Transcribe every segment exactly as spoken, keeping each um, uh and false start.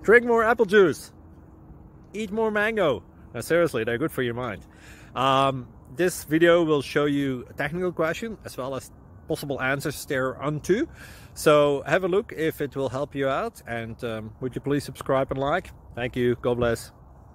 Drink more apple juice. Eat more mango. No, seriously, they're good for your mind. Um, this video will show you a technical question as well as possible answers thereunto. So have a look if it will help you out, and um, would you please subscribe and like? Thank you. God bless.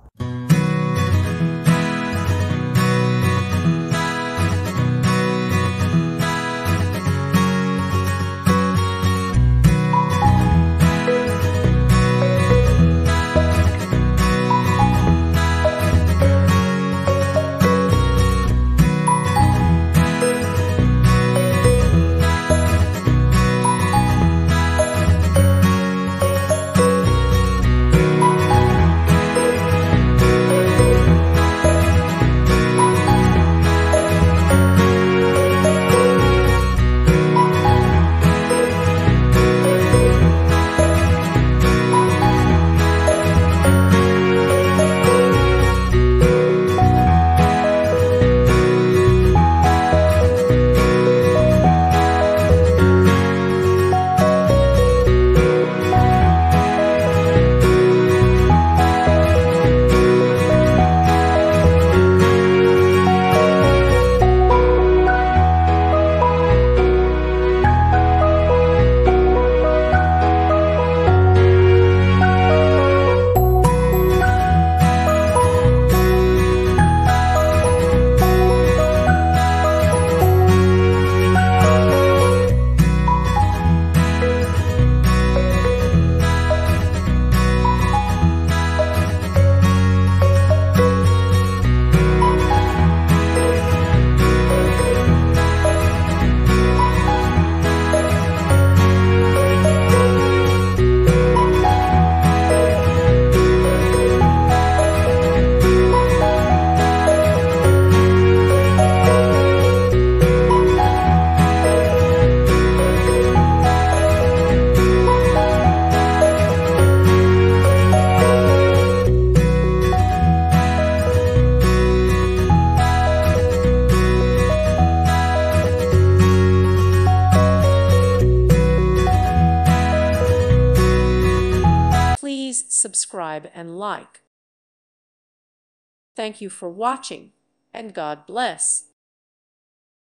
Please subscribe and like. Thank you for watching, and God bless.